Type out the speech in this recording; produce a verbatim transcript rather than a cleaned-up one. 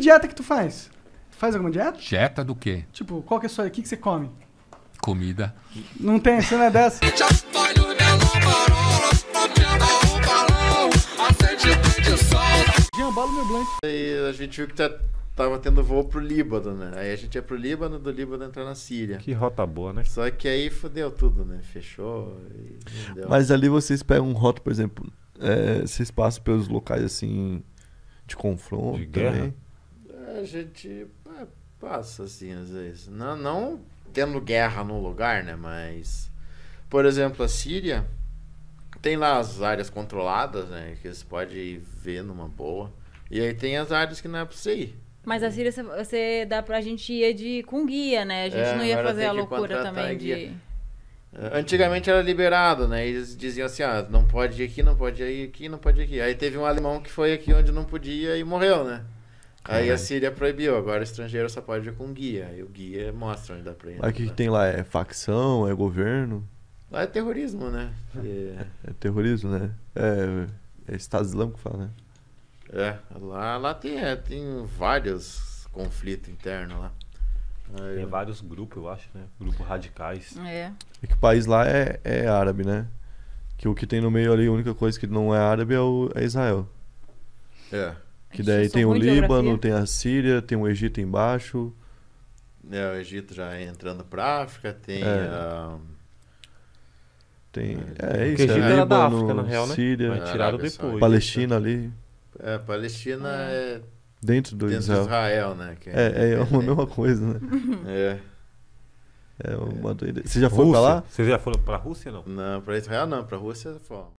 dieta que tu faz? Tu faz alguma dieta? Dieta do quê? Tipo, qual que é a sua... O que, que você come? Comida. Não tem, você não é dessa? Jean, bola meu blank. Aí a gente viu que tá, tava tendo voo pro Líbano, né? Aí a gente ia pro Líbano, do Líbano entrar na Síria. Que rota boa, né? Só que aí fodeu tudo, né? Fechou e não deu. Mas ali vocês pegam um rota, por exemplo, é, vocês passam pelos locais assim de confronto De guerra? também? A gente é, passa assim às vezes. Não, não tendo guerra no lugar, né? Mas, por exemplo, a Síria tem lá as áreas controladas, né? Que você pode ver numa boa. E aí tem as áreas que não é pra você ir. Mas a Síria, você- você dá pra gente ir de, com guia, né? A gente É, não ia agora fazer tem a que loucura contratar também guia. de... Antigamente era liberado, né? Eles diziam assim, ah, não pode ir aqui, não pode ir aqui, não pode ir aqui. Aí teve um alemão que foi aqui onde não podia e morreu, né? Aí a Síria proibiu, agora o estrangeiro só pode ir com guia. Aí o guia mostra onde dá pra ir. Mas o que, né? que tem lá? É facção? É governo? Lá é terrorismo, né? E- É terrorismo, né? É, é Estado Islâmico que fala, né? É, lá, lá tem, é, tem vários conflitos internos lá. Aí, Tem vários grupos, eu acho, né? Grupos radicais. É. É que o país lá é, é árabe, né? Que o que tem no meio ali, a única coisa que não é árabe é, o, é Israel. é, Que Ixi, daí eu sou tem o ruim de Líbano, geografia. tem a Síria, tem o Egito embaixo. é, o Egito já entrando pra África, tem É. a... Tem, É, é Porque isso, é Egito era da Líbano, África, na real, né? Síria, Mas tiraram Arábia depois. Saudita. Palestina ali, É, Palestina é, dentro do dentro de Israel. Israel, né? Que É, é a mesma coisa, né? É. É uma doideira. Você já foi pra Rússia? lá? Vocês já foram pra Rússia, não? Não, pra Israel não, pra Rússia é fora.